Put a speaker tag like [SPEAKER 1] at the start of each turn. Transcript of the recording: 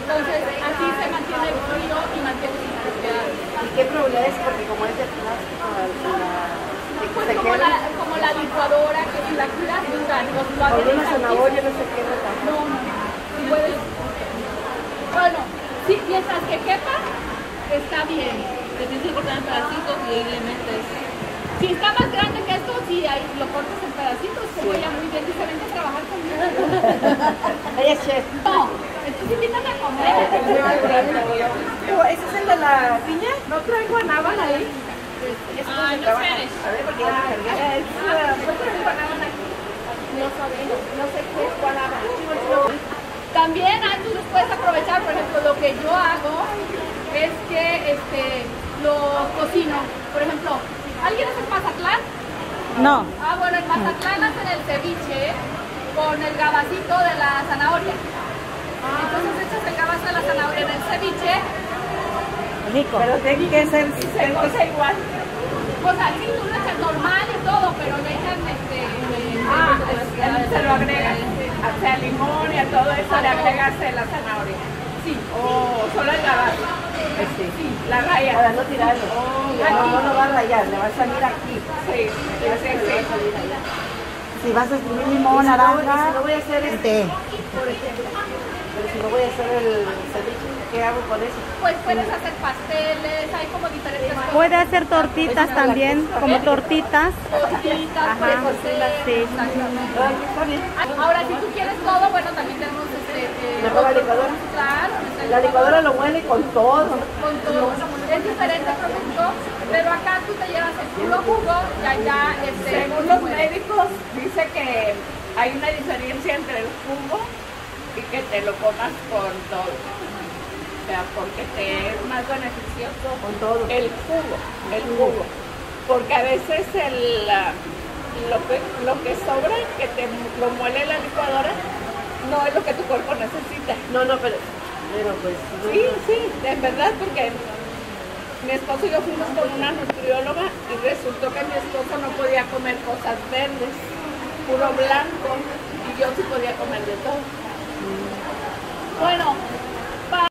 [SPEAKER 1] Entonces, así se mantiene el frío y mantiene sus propiedades.
[SPEAKER 2] ¿Y qué probabilidades? Porque como es de plástico,
[SPEAKER 1] Pues como la licuadora, que si la cuidas, o sea,
[SPEAKER 2] o una zanahoria, no sé qué,
[SPEAKER 1] no, puedes. Bueno, sí, mientras que quepa, está bien.
[SPEAKER 3] Te tienes que cortar en pedacitos y ahí le metes.
[SPEAKER 1] Si está más grande que esto, sí, ahí lo cortas en pedacitos, como ella muy bien dice, vente a trabajar conmigo.
[SPEAKER 2] Ella es chef.
[SPEAKER 1] No, entonces invítame a comer.
[SPEAKER 2] ¿Ese es el de la piña?
[SPEAKER 1] No traigo guanábana ahí.
[SPEAKER 3] Ah, no Spanish.
[SPEAKER 2] A ver, porque ya me cargué.
[SPEAKER 1] No traigo guanábana aquí. No sabemos, no sé qué es guanábana. También tú los puedes aprovechar, por ejemplo, lo que yo hago es que lo cocino. Por ejemplo, ¿alguien hace Mazatlán?
[SPEAKER 4] No.
[SPEAKER 1] Bueno, en Mazatlán hacen el ceviche con el gabacito de la zanahoria. Entonces echas el gabazo de la zanahoria en el ceviche.
[SPEAKER 4] Rico.
[SPEAKER 2] Pero tiene que ser
[SPEAKER 1] Se cose igual. O sea, sí, tú lo echas normal y todo, pero le echan
[SPEAKER 5] se lo agregas, o sea, limón y a todo eso le agregas la zanahoria.
[SPEAKER 1] Sí.
[SPEAKER 5] O solo el gabazo.
[SPEAKER 2] sí.
[SPEAKER 5] La raya.
[SPEAKER 2] Para no tirarlo. No lo va a rayar, le va a salir aquí.
[SPEAKER 5] Sí, sí.
[SPEAKER 4] Si vas a escribir limón, naranja,
[SPEAKER 2] Si no voy a hacer
[SPEAKER 4] té.
[SPEAKER 2] por ejemplo. Pero si no voy a hacer el ceviche, ¿qué hago con eso?
[SPEAKER 1] Pues puedes hacer pasteles, hay como diferentes cosas.
[SPEAKER 4] Puede hacer tortitas también, como tortitas.
[SPEAKER 1] Tortitas,
[SPEAKER 4] Ajá,
[SPEAKER 1] puedes hacer.
[SPEAKER 4] sí.
[SPEAKER 1] Exactamente.
[SPEAKER 2] Está bien.
[SPEAKER 1] Ahora, si tú quieres todo, bueno, también tenemos
[SPEAKER 2] ¿Mejor la licuadora?
[SPEAKER 1] Claro.
[SPEAKER 2] La licuadora lo muele con todo.
[SPEAKER 1] Con todo. Es diferente producto, pero acá tú te llevas el puro jugo y allá
[SPEAKER 5] Según los médicos, dice que hay una diferencia entre el jugo y que te lo comas con todo. O sea, porque te es más beneficioso
[SPEAKER 2] Con todo.
[SPEAKER 5] el jugo. Porque a veces lo que sobra, que te lo muele la licuadora, no es lo que tu cuerpo necesita.
[SPEAKER 2] No, pero pues...
[SPEAKER 5] Sí, en verdad, porque mi esposo y yo fuimos con una nutrióloga y resultó que mi esposo no podía comer cosas verdes, puro blanco, y yo sí podía comer de todo.
[SPEAKER 1] Bueno,